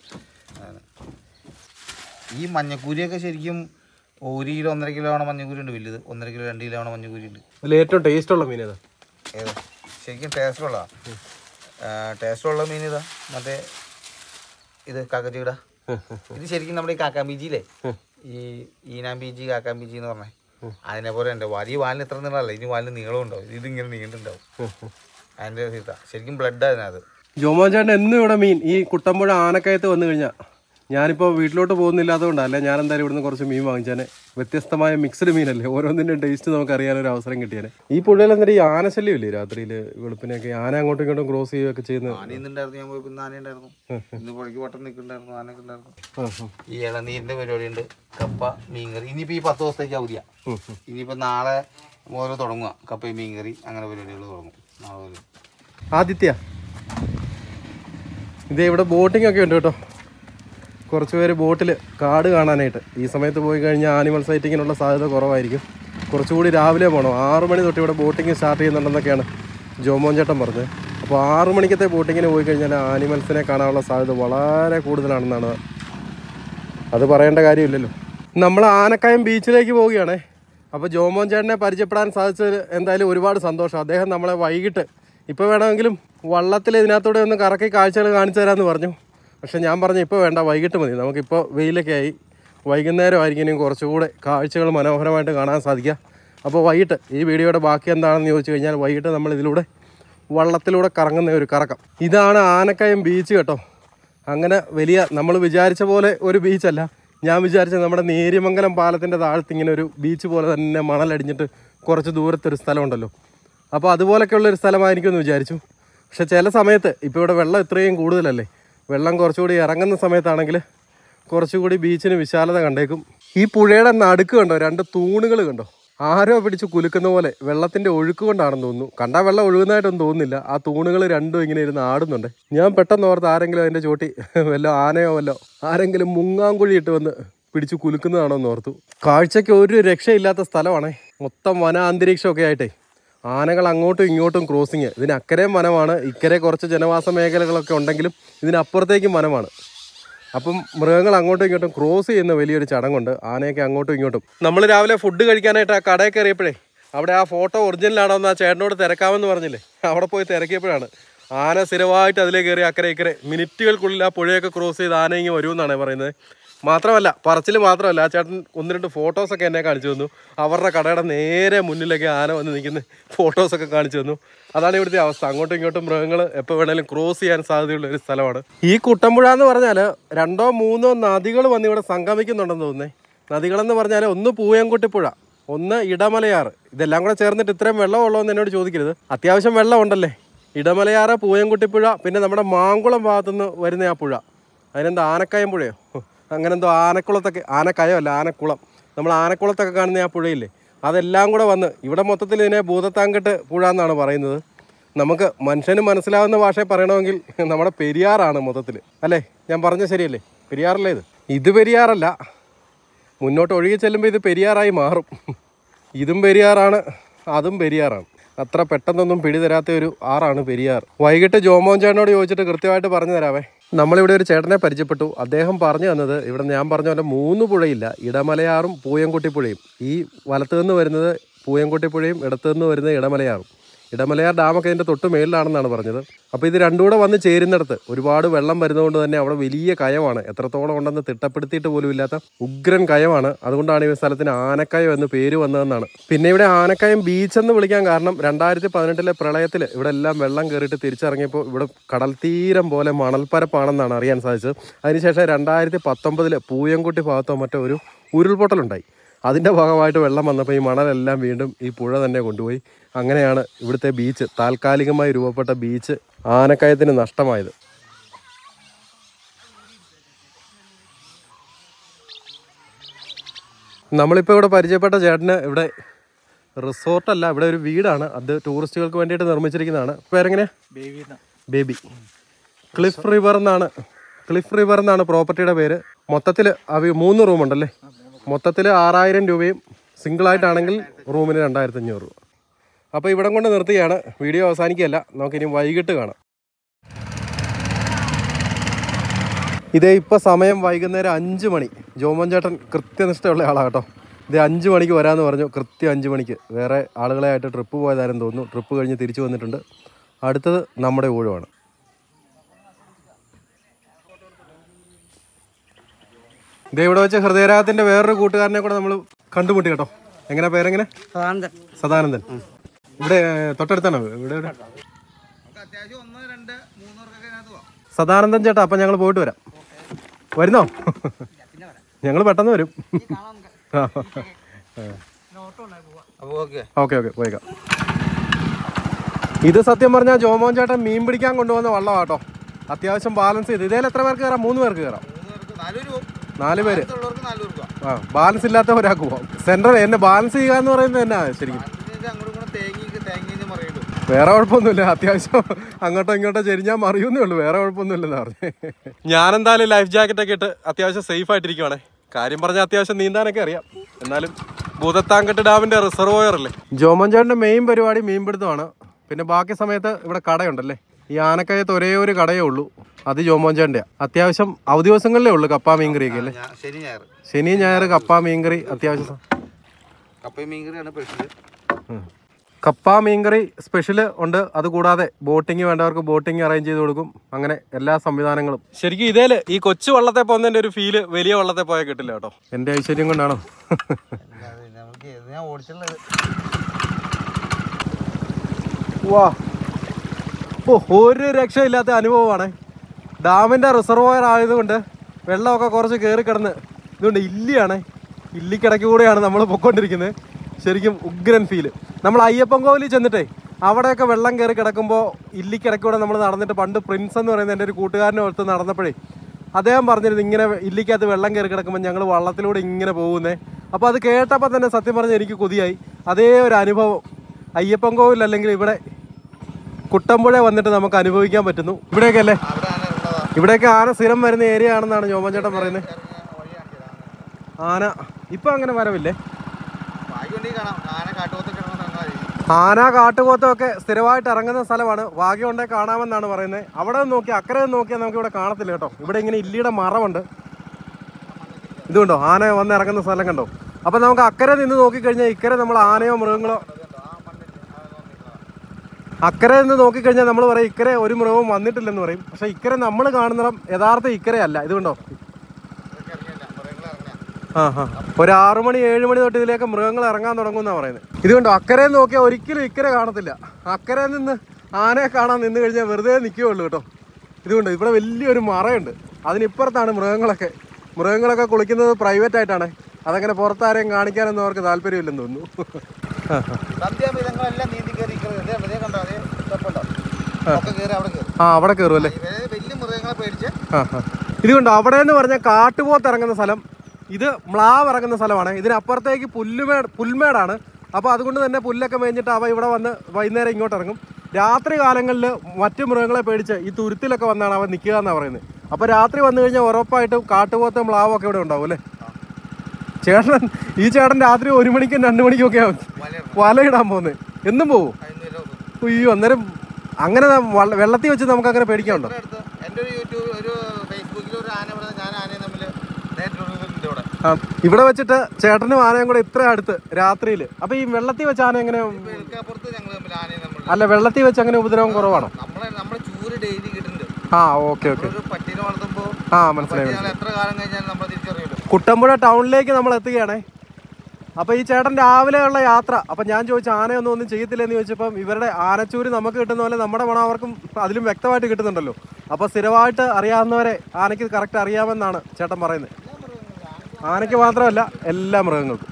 ഈ മഞ്ഞക്കൂരിയൊക്കെ ശരിക്കും ഒരു കിലോ ഒന്നര കിലോ ആണ് മഞ്ഞക്കൂരി ഉണ്ട്. വലുത് ഒന്നര കിലോ രണ്ട് കിലോ ആണ് മഞ്ഞക്കൂരി ഉണ്ട്. അതിൽ ഏറ്റവും ടേസ്റ്റ് ഉള്ള മീൻ ഏതാ? ഏതാ ശരിക്കും ടേസ്റ്റുള്ള ടേസ്റ്റുള്ള മീൻ ഇതാ മറ്റേ ഇത് കാക്കച്ചീട. ഇത് ശരിക്കും നമ്മുടെ ഈ കാക്കാമ്പീജിയില്ലേ, ഈ ഈനാമ്പീജി കാക്കാമ്പീജി എന്ന് പറഞ്ഞേ അതിനെ പോലെ ഉണ്ട്. വലിയ വാലിന് ഇത്ര നീളമല്ല, ഇനി വാലിന് നീളം ഉണ്ടാവും. ഇതിങ്ങനെ നീണ്ടുണ്ടാവും. അതിൻ്റെ സീത്ത ശരിക്കും ബ്ലഡ് അതിനകത്ത്. ജോമോൻ ചേട്ടൻ എന്നും ഇവിടെ മീൻ ഈ കുട്ടമ്പുഴ ആനക്കയത്ത് വന്നു കഴിഞ്ഞാൽ ഞാനിപ്പോൾ വീട്ടിലോട്ട് പോകുന്നില്ലാത്തതുകൊണ്ടല്ല, ഞാൻ എന്തായാലും ഇവിടുന്ന് കുറച്ച് മീൻ വാങ്ങിച്ചാൽ വ്യത്യസ്തമായ മിക്സ്ഡ് മീനല്ലേ, ഓരോന്നിൻ്റെയും ടേസ്റ്റ് നമുക്ക് അറിയാനൊരു അവസരം കിട്ടിയാൽ. ഈ പുഴയിൽ എന്നിട്ട് ഈ ആനശല്യം ഇല്ലേ രാത്രിയിൽ വെളുപ്പിനൊക്കെ? ആന അങ്ങോട്ടും ഇങ്ങോട്ടും ക്രോസ് ചെയ്യുകയൊക്കെ ചെയ്യുന്നത്. ഈ ഇളനീരിന്റെ പരിപാടി ഉണ്ട്, കപ്പ മീൻകറി. ഇനിയിപ്പോ ഈ പത്ത് ദിവസത്തേക്ക് അവധിയാ. ഇനിയിപ്പോ നാളെ മുതൽ തുടങ്ങുക കപ്പയും മീൻകറി, അങ്ങനെ പരിപാടികൾ തുടങ്ങും നാളെ മുതൽ. ആദിത്യ, ഇതേ ഇവിടെ ബോട്ടിംഗ് ഒക്കെ ഉണ്ട് കേട്ടോ. കുറച്ച് പേര് ബോട്ടിൽ കാട് കാണാനായിട്ട്. ഈ സമയത്ത് പോയി കഴിഞ്ഞാൽ ആനിമൽ സൈറ്റിങ്ങിനുള്ള സാധ്യത കുറവായിരിക്കും. കുറച്ചുകൂടി രാവിലെ പോകണം. ആറു മണി തൊട്ട് ഇവിടെ ബോട്ടിങ് സ്റ്റാർട്ട് ചെയ്യുന്നുണ്ടെന്നൊക്കെയാണ് ജോമോൻ ചേട്ടൻ പറഞ്ഞത്. അപ്പോൾ ആറു മണിക്കത്തെ ബോട്ടിങ്ങിന് പോയി കഴിഞ്ഞാൽ ആനിമൽസിനെ കാണാനുള്ള സാധ്യത വളരെ കൂടുതലാണെന്നാണ്. അത് പറയേണ്ട കാര്യമില്ലല്ലോ. നമ്മൾ ആനക്കയം ബീച്ചിലേക്ക് പോവുകയാണേ. അപ്പോൾ ജോമോൻ ചേട്ടനെ പരിചയപ്പെടാൻ സാധിച്ചത് എന്തായാലും ഒരുപാട് സന്തോഷം. അദ്ദേഹം നമ്മളെ വൈകിട്ട് ഇപ്പോൾ വേണമെങ്കിലും വള്ളത്തിൽ ഇതിനകത്തൂടെ ഒന്ന് കറക്കി കാഴ്ചകൾ കാണിച്ചു തരാമെന്ന് പറഞ്ഞു. പക്ഷെ ഞാൻ പറഞ്ഞു ഇപ്പോൾ വേണ്ട, വൈകിട്ട് മതി. നമുക്കിപ്പോൾ വെയിലൊക്കെ ആയി, വൈകുന്നേരം ആയിരിക്കും ഇനിയും കുറച്ചുകൂടെ കാഴ്ചകൾ മനോഹരമായിട്ട് കാണാൻ സാധിക്കുക. അപ്പോൾ വൈകിട്ട് ഈ വീഡിയോയുടെ ബാക്കി എന്താണെന്ന് ചോദിച്ചു കഴിഞ്ഞാൽ വൈകിട്ട് നമ്മൾ ഇതിലൂടെ വള്ളത്തിലൂടെ കറങ്ങുന്ന ഒരു കറക്കം. ഇതാണ് ആനക്കയം ബീച്ച് കേട്ടോ. അങ്ങനെ വലിയ നമ്മൾ വിചാരിച്ച പോലെ ഒരു ബീച്ചല്ല. ഞാൻ വിചാരിച്ച നമ്മുടെ നേര്യമംഗലം പാലത്തിൻ്റെ താഴത്ത് ഇങ്ങനെ ഒരു ബീച്ച് പോലെ തന്നെ മണലടിഞ്ഞിട്ട് കുറച്ച് ദൂരത്തൊരു സ്ഥലമുണ്ടല്ലോ, അപ്പോൾ അതുപോലൊക്കെയുള്ളൊരു സ്ഥലമായിരിക്കും എന്ന് വിചാരിച്ചു. പക്ഷെ ചില സമയത്ത് ഇപ്പോൾ ഇവിടെ വെള്ളം ഇത്രയും കൂടുതലല്ലേ, വെള്ളം കുറച്ചുകൂടി ഇറങ്ങുന്ന സമയത്താണെങ്കിൽ കുറച്ചുകൂടി ബീച്ചിന് വിശാലത കണ്ടേക്കും. ഈ പുഴയുടെ നടുക്ക് കണ്ടോ, രണ്ട് തൂണുകൾ കണ്ടോ, ആരോ പിടിച്ച് കുലുക്കുന്ന പോലെ. വെള്ളത്തിൻ്റെ ഒഴുക്ക് കൊണ്ടാണെന്ന് തോന്നുന്നു. കണ്ടാൽ വെള്ളം ഒഴുകുന്നതായിട്ടൊന്നും തോന്നുന്നില്ല. ആ തൂണുകൾ രണ്ടും ഇങ്ങനെ ഇരുന്ന് ആടുന്നുണ്ട്. ഞാൻ പെട്ടെന്ന് ഓർത്ത് ആരെങ്കിലും അതിൻ്റെ ചോട്ടി വല്ലോ ആനയോ വല്ലോ ആരെങ്കിലും മുങ്ങാങ്കുഴി ഇട്ട് വന്ന് പിടിച്ച് കുലുക്കുന്നതാണോ എന്ന് ഓർത്തു. കാഴ്ചയ്ക്ക് ഒരു രക്ഷയില്ലാത്ത സ്ഥലമാണേ. മൊത്തം വന അന്തരീക്ഷമൊക്കെ ആയിട്ടേ ആനകൾ അങ്ങോട്ടും ഇങ്ങോട്ടും ക്രോസിങ്. ഇതിന് അക്കരയും വനമാണ്, ഇക്കരെ കുറച്ച് ജനവാസ മേഖലകളൊക്കെ ഉണ്ടെങ്കിലും ഇതിനപ്പുറത്തേക്കും വനമാണ്. അപ്പം മൃഗങ്ങൾ അങ്ങോട്ടും ഇങ്ങോട്ടും ക്രോസ് ചെയ്യുന്ന വലിയൊരു ചടങ്ങുണ്ട്. ആനയൊക്കെ അങ്ങോട്ടും ഇങ്ങോട്ടും. നമ്മൾ രാവിലെ ഫുഡ് കഴിക്കാനായിട്ട് ആ കടയിൽ കയറിയപ്പോഴേ അവിടെ ആ ഫോട്ടോ ഒറിജിനലാണോ എന്ന് ആ ചേട്ടനോട് തിരക്കാമെന്ന് പറഞ്ഞില്ലേ, അവിടെ പോയി തിരക്കിയപ്പോഴാണ് ആന സ്ഥിരമായിട്ട് അതിലേക്ക് കയറി അക്കരെ ഇക്കരെ മിനിറ്റുകൾക്കുള്ളിൽ ആ പുഴയൊക്കെ ക്രോസ് ചെയ്ത് ആന ഇങ്ങനെ വരുമെന്നാണ് പറയുന്നത്. മാത്രമല്ല പറച്ചിൽ മാത്രമല്ല, ആ ചേട്ടൻ ഒന്ന് രണ്ട് ഫോട്ടോസൊക്കെ എന്നെ കാണിച്ചു തന്നു. അവരുടെ കടയുടെ നേരെ മുന്നിലൊക്കെ ആന വന്ന് നിൽക്കുന്ന ഫോട്ടോസൊക്കെ കാണിച്ചു തന്നു. അതാണ് ഇവിടുത്തെ അവസ്ഥ. അങ്ങോട്ടും ഇങ്ങോട്ടും മൃഗങ്ങൾ എപ്പോൾ വേണേലും ക്രോസ് ചെയ്യാൻ സാധ്യതയുള്ള ഒരു സ്ഥലമാണ്. ഈ കുട്ടമ്പുഴ എന്ന് പറഞ്ഞാൽ രണ്ടോ മൂന്നോ നദികൾ വന്ന് ഇവിടെ സംഗമിക്കുന്നുണ്ടെന്ന് തോന്നുന്നേ. നദികളെന്ന് പറഞ്ഞാൽ ഒന്ന് പൂയംകുട്ടിപ്പുഴ, ഒന്ന് ഇടമലയാറ്. ഇതെല്ലാം കൂടെ ചേർന്നിട്ട് ഇത്രയും വെള്ളമുള്ളൂ എന്ന് എന്നോട് ചോദിക്കരുത്. അത്യാവശ്യം വെള്ളം ഉണ്ടല്ലേ. ഇടമലയാറ്, പൂയംകുട്ടിപ്പുഴ, പിന്നെ നമ്മുടെ മാങ്കുളം ഭാഗത്തുനിന്ന് വരുന്ന ആ പുഴ, അതിനെന്താ ആനക്കയം പുഴയോ അങ്ങനെ എന്തോ, ആനക്കുളത്തൊക്കെ, ആനക്കയമല്ല ആനക്കുളം, നമ്മൾ ആനക്കുളത്തൊക്കെ കാണുന്ന ആ പുഴയില്ലേ, അതെല്ലാം കൂടെ വന്ന് ഇവിടെ മൊത്തത്തിൽ ഇതിനെ ഭൂതത്താങ്കെട്ട് പുഴ എന്നാണ് പറയുന്നത്. നമുക്ക് മനുഷ്യന് മനസ്സിലാവുന്ന ഭാഷയിൽ പറയണമെങ്കിൽ നമ്മുടെ പെരിയാറാണ് മൊത്തത്തിൽ, അല്ലേ? ഞാൻ പറഞ്ഞ ശരിയല്ലേ? പെരിയാറല്ലേ ഇത്? ഇത് പെരിയാറല്ല, മുന്നോട്ട് ഒഴുകി ചെല്ലുമ്പോൾ ഇത് പെരിയാറായി മാറും. ഇതും പെരിയാറാണ്, അതും പെരിയാറാണ്. അത്ര പെട്ടെന്നൊന്നും പിടിതരാത്ത ഒരു ആറാണ് പെരിയാർ. വൈകിട്ട് ജോമോൻ ചേട്ടനോട് ചോദിച്ചിട്ട് കൃത്യമായിട്ട് പറഞ്ഞു തരാവേ. നമ്മളിവിടെ ഒരു ചേട്ടനെ പരിചയപ്പെട്ടു. അദ്ദേഹം പറഞ്ഞു തന്നത് ഇവിടെ ഞാൻ പറഞ്ഞ പോലെ മൂന്ന് പുഴയില്ല, ഇടമലയാറും പൂയംകുട്ടിപ്പുഴയും. ഈ വലത്തു നിന്ന് വരുന്നത് പൂയംകുട്ടിപ്പുഴയും ഇടത്തു നിന്ന് വരുന്നത് ഇടമലയാറും. ഇടമലയാർ ഡാമൊക്കെ ഇതിൻ്റെ തൊട്ട് മേളിലാണെന്നാണ് പറഞ്ഞത്. അപ്പോൾ ഇത് രണ്ടും കൂടെ വന്ന് ചേരുന്നിടത്ത് ഒരുപാട് വെള്ളം വരുന്നതുകൊണ്ട് തന്നെ അവിടെ വലിയ കയമാണ്. എത്രത്തോളം ഉണ്ടെന്ന് തിട്ടപ്പെടുത്തിയിട്ട് പോലും ഇല്ലാത്ത ഉഗ്രൻ കയമാണ്. അതുകൊണ്ടാണ് ഈ സ്ഥലത്തിന് ആനക്കയം എന്ന് പേര് വന്നതെന്നാണ്. പിന്നെ ഇവിടെ ആനക്കയം ബീച്ച് എന്ന് വിളിക്കാൻ കാരണം രണ്ടായിരത്തി പതിനെട്ടിലെ പ്രളയത്തിൽ ഇവിടെ എല്ലാം വെള്ളം കയറിയിട്ട് തിരിച്ചിറങ്ങിയപ്പോൾ ഇവിടെ കടൽ തീരം പോലെ മണൽപ്പരപ്പാണെന്നാണ് അറിയാൻ സാധിച്ചത്. അതിനുശേഷം രണ്ടായിരത്തി പത്തൊമ്പതിൽ പൂയംകുട്ടി ഭാഗത്തോ മറ്റോ ഒരു ഉരുൾപൊട്ടലുണ്ടായി. അതിൻ്റെ ഭാഗമായിട്ട് വെള്ളം വന്നപ്പോൾ ഈ മണലെല്ലാം വീണ്ടും ഈ പുഴ തന്നെ കൊണ്ടുപോയി. അങ്ങനെയാണ് ഇവിടുത്തെ ബീച്ച്, താൽക്കാലികമായി രൂപപ്പെട്ട ബീച്ച്, ആനക്കയത്തിന് നഷ്ടമായത്. നമ്മളിപ്പോൾ ഇവിടെ പരിചയപ്പെട്ട ചേട്ടന് ഇവിടെ റിസോർട്ടല്ല, ഇവിടെ ഒരു വീടാണ്. അത് ടൂറിസ്റ്റുകൾക്ക് വേണ്ടിയിട്ട് നിർമ്മിച്ചിരിക്കുന്നതാണ്. പേരെങ്ങനെ? ബേബി. ക്ലിഫ് റിവർ എന്നാണ് ക്ലിഫ് റിവർ എന്നാണ് പ്രോപ്പർട്ടിയുടെ പേര്. മൊത്തത്തിൽ അവ മൂന്ന് റൂമുണ്ടല്ലേ. മൊത്തത്തിൽ ആറായിരം രൂപയും സിംഗിളായിട്ടാണെങ്കിൽ റൂമിന് രണ്ടായിരത്തി അഞ്ഞൂറ് രൂപ. അപ്പോൾ ഇവിടം കൊണ്ട് നിർത്തുകയാണ്. വീഡിയോ അവസാനിക്കുകയല്ല, നമുക്കിനി വൈകിട്ട് കാണാം. ഇതേ ഇപ്പോൾ സമയം വൈകുന്നേരം അഞ്ച് മണി. ജോമോൻ ചേട്ടൻ കൃത്യനിഷ്ഠയുള്ള ആളാണ് കേട്ടോ. ഇത് അഞ്ച് മണിക്ക് വരാമെന്ന് പറഞ്ഞു. കൃത്യം അഞ്ച് മണിക്ക്. വേറെ ആളുകളെ ആയിട്ട് ട്രിപ്പ് പോയതാരെന്ന് തോന്നുന്നു. ട്രിപ്പ് കഴിഞ്ഞ് തിരിച്ചു വന്നിട്ടുണ്ട്. അടുത്തത് നമ്മുടെ ഊഴമാണ്. ഇതേ ഇവിടെ വെച്ച് ഹൃദയരാഗത്തിൻ്റെ വേറൊരു കൂട്ടുകാരനെ കൂടെ നമ്മൾ കണ്ടുമുട്ടി കേട്ടോ. എങ്ങനെ പേരെങ്ങനെ? സദാനന്ദൻ. ഇവിടെ തൊട്ടടുത്താണോ? ഇവിടെ സദാനന്ദൻ ചേട്ടാ. അപ്പം ഞങ്ങൾ പോയിട്ട് വരാം. വരുന്നോ? ഞങ്ങൾ പെട്ടെന്ന് വരും. ഓക്കെ ഓക്കെ പോയേക്കാം. ഇത് സത്യം പറഞ്ഞാൽ ജോമോൻ ചേട്ടൻ മീൻ പിടിക്കാൻ കൊണ്ടുവന്ന വള്ളം കേട്ടോ. അത്യാവശ്യം ബാലൻസ് ചെയ്ത്. ഇതേൽ എത്ര പേർക്ക് കയറാം? മൂന്ന് പേർക്ക് കയറാം. നാല് പേര്. ആ ബാലൻസ് ഇല്ലാത്ത ഒരാൾക്ക് പോവാം. സെൻട്രൽ എന്നെ ബാലൻസ് ചെയ്യുക എന്ന് പറയുന്നത് എന്നാ ശരിക്കും വേറെ കുഴപ്പമൊന്നുമില്ല. അത്യാവശ്യം അങ്ങോട്ടോ ഇങ്ങോട്ടോ ചെരിഞ്ഞാൽ മറിയുന്നേ ഉള്ളൂ. വേറെ കുഴപ്പമൊന്നുമില്ലെന്ന് പറഞ്ഞു. ഞാനെന്തായാലും ലൈഫ് ജാക്കറ്റൊക്കെ ഇട്ട് അത്യാവശ്യം സേഫ് ആയിട്ടിരിക്കുവാണേ. കാര്യം പറഞ്ഞാൽ അത്യാവശ്യം നീന്താനൊക്കെ അറിയാം. എന്നാലും ഭൂതത്താൻകെട്ട് ഡാമിന്റെ റിസർവോയർ അല്ലേ. ജോമോൻ ചേട്ടൻ്റെ മെയിൻ പരിപാടി മീൻപിടുത്തമാണ്. പിന്നെ ബാക്കി സമയത്ത് ഇവിടെ കടയുണ്ടല്ലേ. ഈ ആനക്കയത്ത് ഒരേ ഒരു കടയേ ഉള്ളൂ. അത് ജോമോൻ ചേട്ടൻ്റെയാണ്. അത്യാവശ്യം അവധി ദിവസങ്ങളിലേ ഉള്ളൂ കപ്പ മീൻകറിയൊക്കെ അല്ലേ. ശനി ഞായർ കപ്പ മീൻകറി അത്യാവശ്യം. കപ്പ മീൻകറി സ്പെഷ്യല് ഉണ്ട്. അതുകൂടാതെ ബോട്ടിങ് വേണ്ടവർക്ക് ബോട്ടിങ് അറേഞ്ച് ചെയ്ത് കൊടുക്കും. അങ്ങനെ എല്ലാ സംവിധാനങ്ങളും. ശരിക്കും ഇതേല് ഈ കൊച്ചു വള്ളത്തെ പോകുന്നതിന്റെ ഒരു ഫീല് വലിയ വള്ളത്തെ പോയാൽ കിട്ടില്ല കേട്ടോ. എന്റെ ഐശ്വര്യം കൊണ്ടാണോ? വാ ഓ ഒരു രക്ഷയില്ലാത്ത അനുഭവമാണ്. ഡാമിന്റെ റിസർവോയർ ആയതുകൊണ്ട് വെള്ളമൊക്കെ കുറച്ച് കയറി കിടന്ന് ഇതുകൊണ്ട് ഇല്ലിയാണ്. ഇല്ലിക്കിടയ്ക്ക് കൂടെയാണ് നമ്മൾ പൊയ്ക്കൊണ്ടിരിക്കുന്നത്. ശരിക്കും ഉഗ്രൻ ഫീല്. നമ്മൾ അയ്യപ്പൻ കോവിലിൽ ചെന്നിട്ടേ അവിടെയൊക്കെ വെള്ളം കയറി കിടക്കുമ്പോൾ ഇല്ലിക്കിടയ്ക്കൂടെ നമ്മൾ നടന്നിട്ട് പണ്ട് പ്രിൻസ് എന്ന് പറയുന്നത് എൻ്റെ ഒരു കൂട്ടുകാരനെ ഓർത്ത് നടന്നപ്പോഴേ അദ്ദേഹം പറഞ്ഞിരുന്നു ഇങ്ങനെ ഇല്ലിക്കകത്ത് വെള്ളം കയറി കിടക്കുമ്പോൾ ഞങ്ങൾ വള്ളത്തിലൂടെ ഇങ്ങനെ പോകുന്നേ. അപ്പോൾ അത് കേട്ടപ്പോൾ തന്നെ സത്യം പറഞ്ഞാൽ എനിക്ക് കൊതിയായി. അതേ ഒരു അനുഭവം അയ്യപ്പൻ കോവിൽ അല്ലെങ്കിൽ ഇവിടെ കുട്ടമ്പുഴ വന്നിട്ട് നമുക്ക് അനുഭവിക്കാൻ പറ്റുന്നു. ഇവിടെയൊക്കെ അല്ലേ, ഇവിടെയൊക്കെ ആന സ്ഥിരം വരുന്ന ഏരിയ ആണെന്നാണ് ജോമോൻ ചേട്ടൻ പറയുന്നത്. ആന ഇപ്പം അങ്ങനെ വരവില്ലേ. ആന കാട്ടുപോത്തൊക്കെ സ്ഥിരമായിട്ട് ഇറങ്ങുന്ന സ്ഥലമാണ്. ഭാഗ്യം ഉണ്ടേ കാണാമെന്നാണ് പറയുന്നത്. അവിടെ നിന്ന് നോക്കി അക്കരെ നിന്ന് നോക്കിയാൽ നമുക്ക് ഇവിടെ കാണത്തില്ല കേട്ടോ. ഇവിടെ ഇങ്ങനെ ഇല്ലിയുടെ മറവുണ്ട്. ഇതുകൊണ്ടോ ആന വന്ന് ഇറങ്ങുന്ന സ്ഥലം കണ്ടോ. അപ്പം നമുക്ക് അക്കരെ നിന്ന് നോക്കിക്കഴിഞ്ഞാൽ ഇക്കരെ നമ്മൾ ആനയോ മൃഗങ്ങളോ, അക്കരെ നിന്ന് നോക്കിക്കഴിഞ്ഞാൽ നമ്മൾ പറയും ഇക്കരെ ഒരു മൃഗവും വന്നിട്ടില്ലെന്ന് പറയും. പക്ഷേ ഇക്കരെ നമ്മൾ കാണുന്നിടം യഥാർത്ഥ ഇക്കരയല്ല. ഇതുകൊണ്ടോ ആ ഹാ ഒരു ആറു മണി ഏഴ് മണി തൊട്ട് ഇതിലേക്ക് മൃഗങ്ങൾ ഇറങ്ങാൻ തുടങ്ങുമെന്നാണ് പറയുന്നത്. ഇതുകൊണ്ടോ അക്കരെ നോക്കിയാൽ ഒരിക്കലും ഇക്കരെ കാണത്തില്ല. അക്കരെ നിന്ന് ആനയെ കാണാൻ നിന്ന് കഴിഞ്ഞാൽ വെറുതെ നിൽക്കുകയുള്ളൂ കേട്ടോ. ഇതുകൊണ്ട് ഇവിടെ വലിയൊരു മറയുണ്ട്. അതിനിപ്പുറത്താണ് മൃഗങ്ങളൊക്കെ. മൃഗങ്ങളൊക്കെ കുളിക്കുന്നത് പ്രൈവറ്റ് ആയിട്ടാണ്. അതങ്ങനെ പുറത്താരെയും കാണിക്കാനൊന്നും അവർക്ക് താല്പര്യമില്ലെന്ന് തോന്നുന്നു. ആ അവിടെ കയറും അല്ലേ. ഇതുകൊണ്ട് അവിടെ എന്ന് പറഞ്ഞാൽ കാട്ടുപോത്ത് ഇറങ്ങുന്ന സ്ഥലം, ഇത് മ്ലാവ് ഇറങ്ങുന്ന സ്ഥലമാണ്. ഇതിനപ്പുറത്തേക്ക് പുല്ലുമേട് പുൽമേടാണ്. അപ്പോൾ അതുകൊണ്ട് തന്നെ പുല്ലൊക്കെ മേഞ്ഞിട്ട് അവ ഇവിടെ വന്ന് വൈകുന്നേരം ഇങ്ങോട്ട് ഇറങ്ങും. രാത്രി കാലങ്ങളിൽ മറ്റു മൃഗങ്ങളെ പേടിച്ച് ഈ തുരുത്തിലൊക്കെ വന്നാണ് അവ നിൽക്കുക എന്നാണ് പറയുന്നത്. അപ്പോൾ രാത്രി വന്നു കഴിഞ്ഞാൽ ഉറപ്പായിട്ടും കാട്ടുപോത്തും മ്ലാവും ഒക്കെ ഇവിടെ ഉണ്ടാവും അല്ലേ. ചേട്ടൻ ഈ ചേട്ടൻ രാത്രി ഒരു മണിക്കും രണ്ട് മണിക്കും ഒക്കെ വലയിടാൻ പോകുന്നത്. എന്നും പോവും. അയ്യോ അന്നേരം അങ്ങനെ വെള്ളത്തിൽ വെച്ച് നമുക്ക് അങ്ങനെ പേടിക്കാനുണ്ടോ? ഇവിടെ വെച്ചിട്ട് ചേട്ടനും ആനയും കൂടെ ഇത്ര അടുത്ത് രാത്രിയിൽ. അപ്പൊ ഈ വെള്ളത്തിൽ വെച്ച് ആന എങ്ങനെ? അല്ല വെള്ളത്തിൽ വെച്ച് അങ്ങനെ ഉപദ്രവം കുറവാണോ? ആ ഓക്കെ ഓക്കെ ആ മനസ്സിലായി. കുട്ടമ്പുഴ ടൗണിലേക്ക് നമ്മൾ എത്തുകയാണേ. അപ്പോൾ ഈ ചേട്ടൻ രാവിലെ ഉള്ള യാത്ര. അപ്പം ഞാൻ ചോദിച്ചു ആനയൊന്നും ഒന്നും ചെയ്യത്തില്ലെന്ന് ചോദിച്ചപ്പം ഇവരുടെ ആനച്ചൂര് നമുക്ക് കിട്ടുന്ന പോലെ നമ്മുടെ മണം അവർക്കും അതിലും വ്യക്തമായിട്ട് കിട്ടുന്നുണ്ടല്ലോ. അപ്പോൾ സ്ഥിരമായിട്ട് അറിയാവുന്നവരെ ആനയ്ക്ക് കറക്റ്റ് അറിയാമെന്നാണ് ചേട്ടൻ പറയുന്നത്. ആനയ്ക്ക് മാത്രമല്ല എല്ലാ മൃഗങ്ങൾക്കും.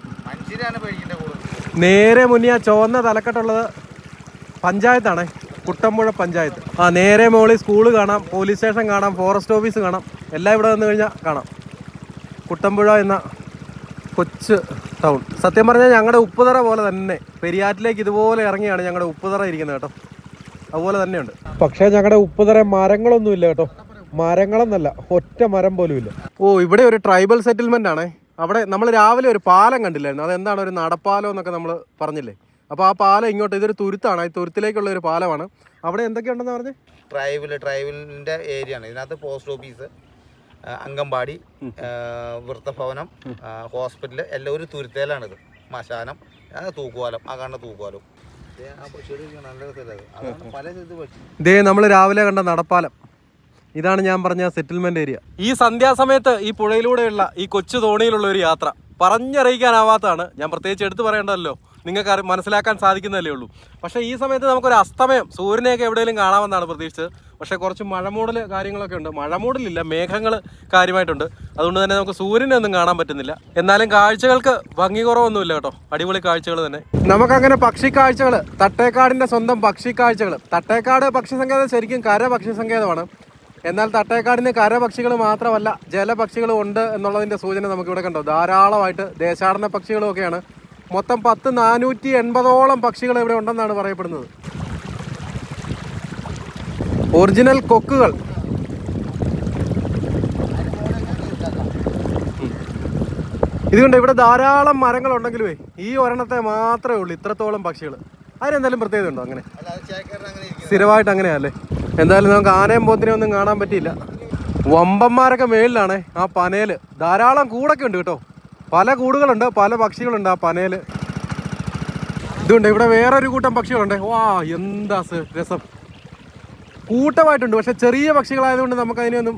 നേരെ മുന്നേ ചുവന്ന തലക്കെട്ടുള്ളത് പഞ്ചായത്താണേ, കുട്ടമ്പുഴ പഞ്ചായത്ത്. ആ നേരെ മുകളിൽ സ്കൂള് കാണാം, പോലീസ് സ്റ്റേഷൻ കാണാം, ഫോറസ്റ്റ് ഓഫീസ് കാണാം. എല്ലാം ഇവിടെ വന്നു കഴിഞ്ഞാൽ കാണാം. കുട്ടമ്പുഴ എന്ന കൊച്ച് ടൗൺ. സത്യം പറഞ്ഞാൽ ഞങ്ങളുടെ ഉപ്പുതറ പോലെ തന്നെ പെരിയാറ്റിലേക്ക് ഇതുപോലെ ഇറങ്ങിയാണ് ഞങ്ങളുടെ ഉപ്പുതറ ഇരിക്കുന്നത് കേട്ടോ. അതുപോലെ തന്നെയുണ്ട്. പക്ഷേ ഞങ്ങളുടെ ഉപ്പുതറ മരങ്ങളൊന്നുമില്ല കേട്ടോ. മരങ്ങളെന്നല്ല, ഒറ്റ മരം പോലും ഇല്ല. ഓ ഇവിടെ ഒരു ട്രൈബൽ സെറ്റിൽമെൻ്റ് ആണേ. അവിടെ നമ്മൾ രാവിലെ ഒരു പാലം കണ്ടില്ലായിരുന്നു. അതെന്താണ് ഒരു നടപ്പാലം എന്നൊക്കെ നമ്മൾ പറഞ്ഞില്ലേ. അപ്പോൾ ആ പാലം ഇങ്ങോട്ട് ഇതൊരു തുരുത്താണ്. ഈ തുരുത്തിലേക്കുള്ള ഒരു പാലമാണ്. അവിടെ എന്തൊക്കെയുണ്ടെന്ന് പറഞ്ഞ് ട്രൈബൽ ട്രൈബലിൻ്റെ ഏരിയ ആണ്. ഇതിനകത്ത് പോസ്റ്റ് ഓഫീസ്, അംഗൻവാടി, വൃത്തഭവനം, ഹോസ്പിറ്റൽ എല്ലാം ഒരു തുരുത്തേലാണിത്. മശാനം, തൂക്കുവാലം, ആ കാണുന്ന തൂക്കുവാലം. ഇതേ നമ്മൾ രാവിലെ കണ്ട നടപ്പാലം. ഇതാണ് ഞാൻ പറഞ്ഞ സെറ്റിൽമെന്റ് ഏരിയ. ഈ സന്ധ്യാസമയത്ത് ഈ പുഴയിലൂടെയുള്ള ഈ കൊച്ചു തോണിയിലുള്ള ഒരു യാത്ര പറഞ്ഞറിയിക്കാനാവാത്തതാണ്. ഞാൻ പ്രത്യേകിച്ച് എടുത്തു പറയേണ്ടതല്ലോ. നിങ്ങൾക്ക് അറി മനസ്സിലാക്കാൻ സാധിക്കുന്നതല്ലേ ഉള്ളൂ. പക്ഷേ ഈ സമയത്ത് നമുക്കൊരു അസ്തമയം സൂര്യനെയൊക്കെ എവിടെയെങ്കിലും കാണാമെന്നാണ് പ്രതീക്ഷിച്ചത്. പക്ഷേ കുറച്ച് മഴമൂടൽ കാര്യങ്ങളൊക്കെ ഉണ്ട്. മഴമൂടലില്ല, മേഘങ്ങൾ കാര്യമായിട്ടുണ്ട്. അതുകൊണ്ട് തന്നെ നമുക്ക് സൂര്യനെ ഒന്നും കാണാൻ പറ്റുന്നില്ല. എന്നാലും കാഴ്ചകൾക്ക് ഭംഗി കുറവൊന്നുമില്ല കേട്ടോ, അടിപൊളി കാഴ്ചകൾ തന്നെ. നമുക്കങ്ങനെ പക്ഷി കാഴ്ചകൾ, തട്ടേക്കാടിൻ്റെ സ്വന്തം പക്ഷി കാഴ്ചകൾ. തട്ടേക്കാട് പക്ഷി സങ്കേതം ശരിക്കും കര പക്ഷി സങ്കേതമാണ്. എന്നാൽ തട്ടേക്കാടിന് കരപക്ഷികൾ മാത്രമല്ല ജലപക്ഷികളും ഉണ്ട് എന്നുള്ളതിൻ്റെ സൂചന നമുക്കിവിടെ കണ്ടോ. ധാരാളമായിട്ട് ദേശാടന പക്ഷികളും ഒക്കെയാണ്. മൊത്തം പത്ത് നാനൂറ്റി എൺപതോളം പക്ഷികൾ ഇവിടെ ഉണ്ടെന്നാണ് പറയപ്പെടുന്നത്. ഒറിജിനൽ കൊക്കുകൾ. ഇതുകൊണ്ട് ഇവിടെ ധാരാളം മരങ്ങളുണ്ടെങ്കിലുമേ ഈ ഒരെണ്ണത്തെ മാത്രമേ ഉള്ളൂ ഇത്രത്തോളം പക്ഷികൾ. അതിനെന്തായാലും പ്രത്യേകത ഉണ്ടോ? അങ്ങനെ സ്ഥിരമായിട്ട് അങ്ങനെയല്ലേ. എന്തായാലും നമുക്ക് ആനയും പോത്തിനെ ഒന്നും കാണാൻ പറ്റിയില്ല. വമ്പന്മാരൊക്കെ മേളിലാണ് ആ പനയിൽ. ധാരാളം കൂടൊക്കെ ഉണ്ട് കേട്ടോ, പല കൂടുകളുണ്ട്, പല പക്ഷികളുണ്ട് ആ പനയിൽ. ഇതുണ്ട് ഇവിടെ വേറൊരു കൂട്ടം പക്ഷികളുണ്ട്. വാ എന്താ രസം, കൂട്ടമായിട്ടുണ്ട്. പക്ഷെ ചെറിയ പക്ഷികളായതുകൊണ്ട് നമുക്കതിനെയൊന്നും.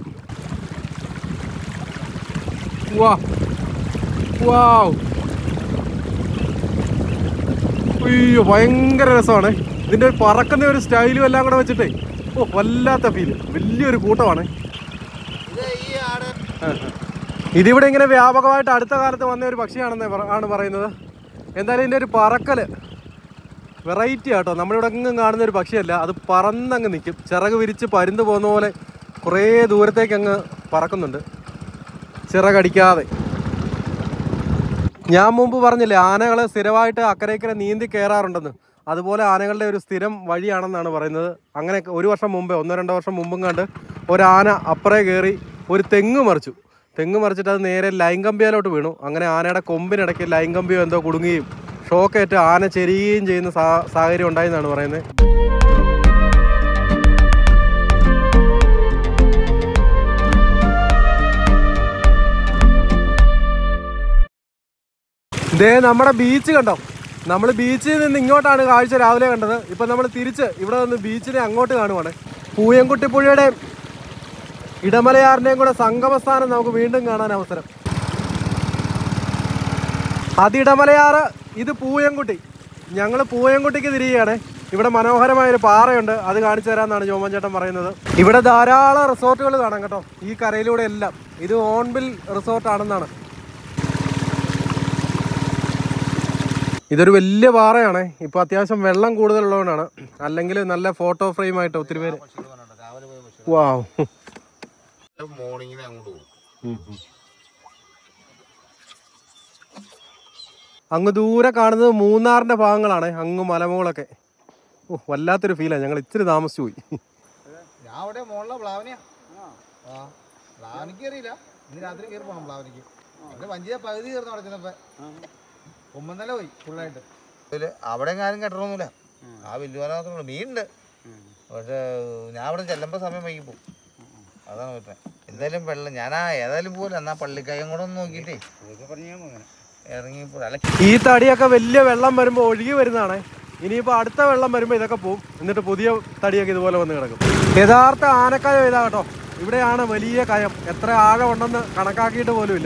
വാ വാവ്, അയ്യോ ഭയങ്കര രസമാണ്. ഇതിൻ്റെ ഒരു പറക്കുന്ന ഒരു സ്റ്റൈലും എല്ലാം കൂടെ വെച്ചിട്ടേ ഓ വല്ലാത്ത ഫീല്. വലിയൊരു കൂട്ടമാണ് ഇതിവിടെ. ഇങ്ങനെ വ്യാപകമായിട്ട് അടുത്ത കാലത്ത് വന്ന ഒരു പക്ഷിയാണെന്ന് ആണ് പറയുന്നത്. എന്തായാലും ഇതിൻ്റെ ഒരു പറക്കല് വെറൈറ്റി ആട്ടോ. നമ്മളിവിടെ എങ്ങും കാണുന്ന ഒരു പക്ഷിയല്ല. അത് പറന്നങ്ങ് നിൽക്കും, ചിറക് വിരിച്ച് പരുന്ന് പോകുന്ന പോലെ കുറേ ദൂരത്തേക്ക് അങ്ങ് പറക്കുന്നുണ്ട് ചിറകടിക്കാതെ. ഞാൻ മുമ്പ് പറഞ്ഞില്ലേ ആനകൾ സ്ഥിരമായിട്ട് അക്കരയ്ക്കര നീന്തി കയറാറുണ്ടെന്ന്. അതുപോലെ ആനകളുടെ ഒരു സ്ഥിരം വഴിയാണെന്നാണ് പറയുന്നത്. അങ്ങനെ ഒരു വർഷം മുമ്പേ, ഒന്നോ രണ്ടോ വർഷം മുമ്പും കണ്ട് ഒരാന അപ്പുറേ കയറി ഒരു തെങ്ങ് മറിച്ചു. തെങ്ങ് മറിച്ചിട്ട് അത് നേരെ ലൈൻ കമ്പിയിലോട്ട് വീണു. അങ്ങനെ ആനയുടെ കൊമ്പിനിടയ്ക്ക് ലൈൻ കമ്പിയോ എന്തോ കുടുങ്ങുകയും ഷോക്കേറ്റ് ആന ചെരിയുകയും ചെയ്യുന്ന സാഹചര്യം ഉണ്ടായെന്നാണ് പറയുന്നത്. ഇതേ നമ്മുടെ ബീച്ച് കണ്ടോ. നമ്മൾ ബീച്ചിൽ നിന്ന് ഇങ്ങോട്ടാണ് കാഴ്ച രാവിലെ കണ്ടത്. ഇപ്പം നമ്മൾ തിരിച്ച് ഇവിടെ നിന്ന് ബീച്ചിനെ അങ്ങോട്ട് കാണുവാണ്. പൂയംകുട്ടിപ്പുഴയുടെയും ഇടമലയാറിൻ്റെയും കൂടെ സംഗമസ്ഥാനം നമുക്ക് വീണ്ടും കാണാൻ അവസരം. അത് ഇടമലയാറ്, ഇത് പൂയംകുട്ടി. ഞങ്ങൾ പൂയംകുട്ടിക്ക് തിരികെയാണ്. ഇവിടെ മനോഹരമായൊരു പാറയുണ്ട്, അത് കാണിച്ചു തരാമെന്നാണ് ജോമോൻ ചേട്ടൻ പറയുന്നത്. ഇവിടെ ധാരാളം റിസോർട്ടുകൾ കാണാം കേട്ടോ ഈ കരയിലൂടെ എല്ലാം. ഇത് ഓൺബിൽ റിസോർട്ടാണെന്നാണ്. ഇതൊരു വലിയ പാറയാണ്. ഇപ്പോൾ അത്യാവശ്യം വെള്ളം കൂടുതലുള്ളതുകൊണ്ടാണ്, അല്ലെങ്കിൽ നല്ല ഫോട്ടോ ഫ്രെയിം ആയിട്ട് ഒത്തിരി പേര്. വാവ്, അങ്ങ് ദൂരെ കാണുന്നത് മൂന്നാറിന്റെ ഭാഗങ്ങളാണ്, അങ്ങ് മലമുകളൊക്കെ. ഓ വല്ലാത്തൊരു ഫീലാണ്. ഞങ്ങൾ ഇത്തിരി താമസിച്ചു പോയി. അവിടെ ആരും കെട്ടണമെന്നില്ല, ആ വലിയ മീനുണ്ട്. പക്ഷെ ഞാൻ അവിടെ ചെല്ലുമ്പോൾ സമയം വൈകി പോകും, അതാണ് പറ്റുന്നത്. എന്തായാലും വെള്ളം ഞാൻ ആ ഏതായാലും പോലെ എന്നാ പള്ളിക്കായും കൂടെ ഒന്ന് നോക്കിയിട്ടേ ഇറങ്ങിപ്പോ. ഈ തടിയൊക്കെ വലിയ വെള്ളം വരുമ്പോൾ ഒഴുകി വരുന്നതാണ്. ഇനിയിപ്പോൾ അടുത്ത വെള്ളം വരുമ്പോൾ ഇതൊക്കെ പോവും, എന്നിട്ട് പുതിയ തടിയൊക്കെ ഇതുപോലെ വന്ന് കിടക്കും. യഥാർത്ഥ ആനക്കയം ഇതാ കേട്ടോ. ഇവിടെയാണ് വലിയ കയം. എത്ര ആഴം ഉണ്ടെന്ന് കണക്കാക്കിയിട്ട് പോലുമില്ല.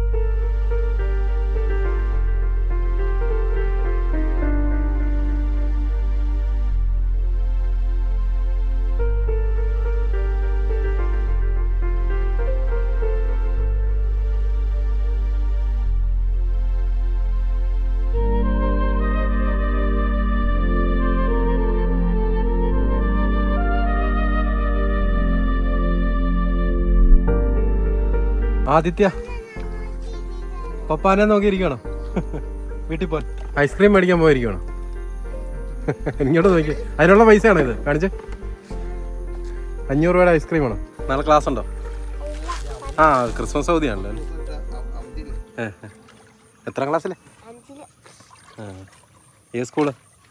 ആദിത്യ പപ്പാനെ നോക്കിയിരിക്കണം, വീട്ടിൽ പോൻ. ഐസ്ക്രീം മേടിക്കാൻ പോയിരിക്കണം. ഇങ്ങോട്ട് നോക്കി, അതിനുള്ള പൈസയാണോ ഇത് കാണിച്ച്? അഞ്ഞൂറ് രൂപയുടെ ഐസ്ക്രീമാണോ? നാളെ ക്ലാസ് ഉണ്ടോ? ആ ക്രിസ്മസ് അവധിയാണല്ലോ. എത്രാം ക്ലാസ്സിലെ? ഏത് സ്കൂള്?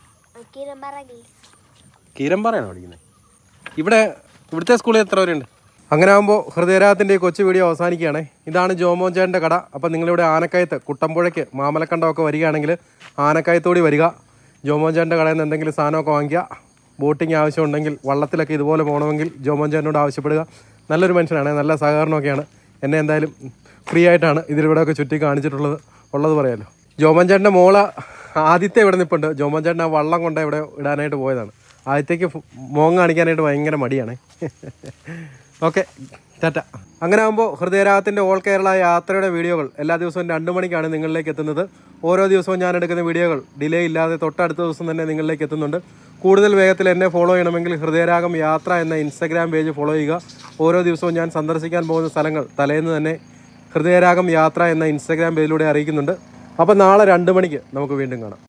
കീരമ്പാറയാണോ പഠിക്കുന്നത്? ഇവിടെ ഇവിടുത്തെ സ്കൂളിൽ എത്ര വരെയുണ്ട്? അങ്ങനെ ആകുമ്പോൾ ഹൃദയരാഗത്തിൻ്റെ കൊച്ചു വീഡിയോ അവസാനിക്കുകയാണ്. ഇതാണ് ജോമോൻ ചേട്ടൻ്റെ കട. അപ്പോൾ നിങ്ങളിവിടെ ആനക്കയത്ത് കുട്ടമ്പുഴയ്ക്ക് മാമലക്കണ്ടമൊക്കെ വരികയാണെങ്കിൽ ആനക്കയത്തോടി വരിക. ജോമോൻ ചേട്ടൻ്റെ കടയിൽ നിന്ന് എന്തെങ്കിലും സാധനമൊക്കെ വാങ്ങിക്കുക. ബോട്ടിങ് ആവശ്യമുണ്ടെങ്കിൽ വള്ളത്തിലൊക്കെ ഇതുപോലെ പോകണമെങ്കിൽ ജോമോൻ ചേട്ടനോട് ആവശ്യപ്പെടുക. നല്ലൊരു മനുഷ്യനാണ്, നല്ല സഹകരണമൊക്കെയാണ്. എന്നെ എന്തായാലും ഫ്രീ ആയിട്ടാണ് ഇതിലൂടെയൊക്കെ ചുറ്റി കാണിച്ചിട്ടുള്ളത്, ഉള്ളത് പറയാമല്ലോ. ജോമോൻ ചേട്ടൻ്റെ മോള് ആദ്യത്തെ ഇവിടെ നിൽപ്പുണ്ട്. ജോമോൻ ചേട്ടൻ ആ വള്ളം കൊണ്ട് ഇവിടെ ഇടാനായിട്ട് പോയതാണ്. ആദ്യത്തേക്ക് മോങ്ങ് കാണിക്കാനായിട്ട് ഭയങ്കര മടിയാണ്. ഓക്കെ, ടാറ്റ. അങ്ങനെ ആകുമ്പോൾ ഹൃദയരാഗത്തിൻ്റെ ഓൾ കേരള യാത്രയുടെ വീഡിയോകൾ എല്ലാ ദിവസവും രണ്ട് മണിക്കാണ് നിങ്ങളിലേക്ക് എത്തുന്നത്. ഓരോ ദിവസവും ഞാൻ എടുക്കുന്ന വീഡിയോകൾ ഡിലേ ഇല്ലാതെ തൊട്ടടുത്ത ദിവസം തന്നെ നിങ്ങളിലേക്ക് എത്തുന്നുണ്ട്. കൂടുതൽ വേഗത്തിൽ എന്നെ ഫോളോ ചെയ്യണമെങ്കിൽ ഹൃദയരാഗം യാത്ര എന്ന ഇൻസ്റ്റാഗ്രാം പേജ് ഫോളോ ചെയ്യുക. ഓരോ ദിവസവും ഞാൻ സന്ദർശിക്കാൻ പോകുന്ന സ്ഥലങ്ങൾ തലേന്ന് തന്നെ ഹൃദയരാഗം യാത്ര എന്ന ഇൻസ്റ്റാഗ്രാം പേജിലൂടെ അറിയിക്കുന്നുണ്ട്. അപ്പോൾ നാളെ രണ്ട് മണിക്ക് നമുക്ക് വീണ്ടും കാണാം.